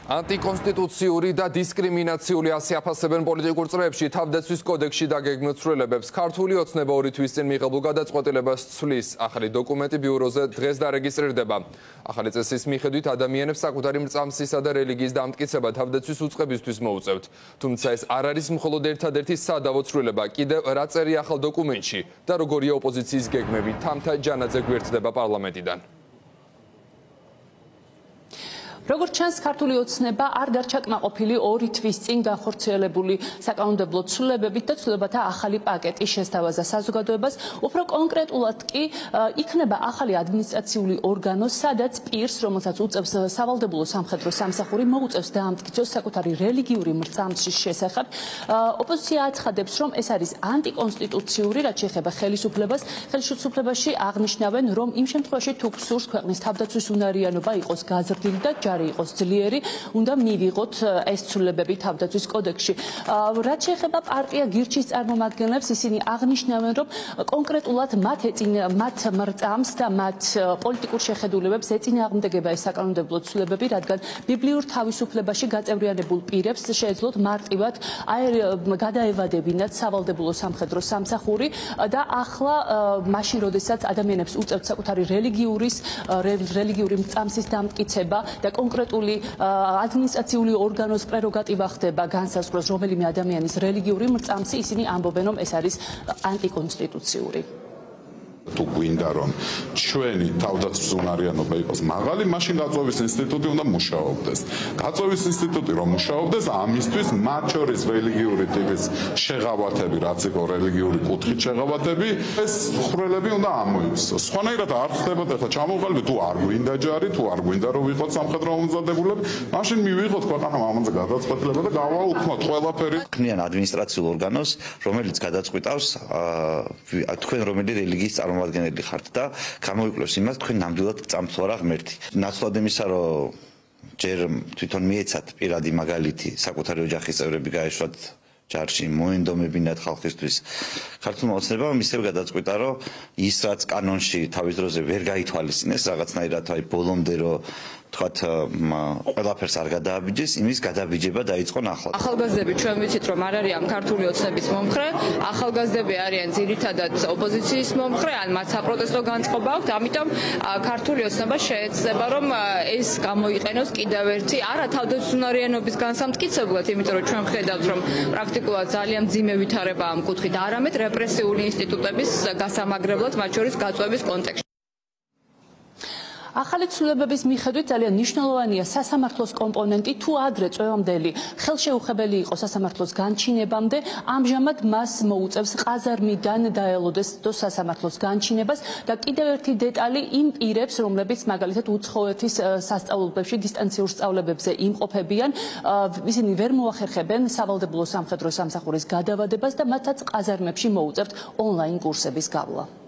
Ანტიკონსტიტუციური და დისკრიმინაციული ასიაფასებენ პოლიტიკურ წრეებში თავდაცვის კოდექსში დაგეგმილ ცვლილებებს. ქართული ოცნება 2 თვის წინ მიღებულ გადაწყვეტილებას ცვლის. ახალი დოკუმენტი ბიუროზე დღეს დარეგისტრირდება. ახალი წესის მიხედვით ადამიანებს საკუთარი მრწამსისა და რელიგიის დამტკიცება თავდაცვის უწყებისთვის მოუწევთ. თუმცა ეს არ არის მხოლოდ ერთადერთი სადავო ცვლილება, კიდევ რა წერია ახალ დოკუმენტში და როგორია ოპოზიციის გეგმები. თამთა ჯანაძე გვერდდება პარლამენტიდან. როგორც ჩანს, ქართული ოცნება არ დარჩა კმაყოფილი 2 თვის წინ განხორციელებული საკანონმდებლო ცვლილებებით და ცვლილებათა ახალი პაკეტის შესთავაზა საზოგადოებას. უფრო კონკრეტულად კი იქნება ახალი ადმინისტრაციული ორგანო, სადაც პირს, რომელსაც უწევს სავალდებულო სამხედრო სამსახური, მოუწევს დაამტკიცოს საკუთარი რელიგიური მრწამსის შესახებ. ოპოზიცია აცხადებს, რომ ეს არის ანტიკონსტიტუციური, რაც შეეხება ხელისუფლებას. ხელისუფლებაში აღნიშნავენ, რომ იმ შემთხვევაში თუ გსურს ქვეყნის თავდაცვის უნარიანობა იყოს გაზრდილი და იყოს ძლიერი, უნდა მივიღოთ ეს ცვლილებები თავდაცვის კოდექსში. რაც შეეხება პარტია გირჩის წარმომადგენლებს, ისინი აღნიშნავენ, რომ კონკრეტულად მათ მრწამს და მათ პოლიტიკურ შეხედულებებს ეწინააღმდეგება ეს საკანონმდებლო ცვლილებები, რადგან ბიბლიურ თავისუფლებაში გაწევრიანებულ პირებს შეეძლოთ მარტივად გადაევადებინათ სავალდებულო სამხედრო სამსახური და ახლა მაშინ, როდესაც ადამიანებს უწევთ საკუთარი რელიგიური მრწამსის დამტკიცება და კონკრეტული ადმინისტრაციული ორგანოს პრეროგატივა ხდება განსაზღვროს რომელიმე ადამიანის რელიგიური მრწამსი, ისინი ამბობენ, რომ ეს არის ანტიკონსტიტუციური. თუ გვინდა რომ ჩვენი თავდაცვის უნარიანობა იყოს მაღალი, მაშინ გაწევის ინსტიტუტი უნდა მუშაობდეს. გაწევის ინსტიტუტი რომ მუშაობდეს, ამისთვის მათ შორის რელიგიური ტიპის შეღავათები, რაც იყო რელიგიური კუთხით შეღავათები, ეს ხვრელები უნდა ამოივსოს. სხვანაირად არ ხდებოდა, ახლა ჩამოყალიბეთ, თუ არ გვინდა ჯარი, თუ არ გვინდა რომ ვიყოთ სამხედრო მომზადებულები, მაშინ მივიღოთ ქვეყანამ ამაზე გადაწყვეტილება და გავაუქმოთ ყველაფერი. ქმნიან ადმინისტრაციულ ორგანოს, რომელიც გადაწყვეტავს თქვენ რომელი რელიგიის წარმომადგენელი ხართ და გამოიკვლიოს იმას, თქვენ ნამდვილად წამთ ვარა ღმერთი. ნაცვლად იმისა, რომ ჯერ თვითონ მიეცათ პირადი მაგალითი, საკუთარი ოჯახის წევრები გაეშვათ ჯარში, მოენდომებინათ ხალხისთვის. ქართულმა ოცნებამ ისევ გადაწყვიტა, რომ ის რაც კანონში თავის დროზე ვერ გაითვალისწინეს, რაღაცნაირად აი ბოლომდე რომ თქვათ ყველაფერს არ გადააბიჯეს, იმის გადაბიჯება დაიწყო ნახლა. ახალგაზრდები ჩვენ ვიცით, რომ არ არიან ქართული ოცნების მომხრე, ახალგაზრდები არიან ძირითადად ოპოზიციის მომხრე, ან მათ საპროტესტო განწყობა აქვთ, ამიტომ ქართული ოცნება შეეცდება, რომ ეს გამოიყენოს კიდევ ერთი არა თავდაცვის უნარიანობის განსამტკიცებლად, იმიტომ რომ ჩვენ ხედავთ, რომ პრაქტიკულად ძალიან მძიმე ვითარება ამ კუთხით, არამედ რეპრესიული ინსტიტუტების გასამაგრებლად, მათ შორის გაწვევის კონტექსტში. ახალი ცვლილებების მიხედვით ძალიან მნიშვნელოვანია სასამართლოს კომპონენტი, თუ ადრე წვევამდელი ხელშეუხებელი იყო სასამართლოს განჩინებამდე, ამჟამად მას მოუწევს ყაზარმიდან დაელოდეს სასამართლოს განჩინებას და კიდევ ერთი დეტალი იმ პირებს, რომლებიც მაგალითად უცხოეთის სასწავლებლებში დისტანციურ სწავლებებზე იმყოფებიან, ისინი ვერ მოახერხებენ სავალდებულო სამხედრო სამსახურის გადავადებას და მათაც ყაზარმებში მოუწევთ ონლაინ კურსების გავლა.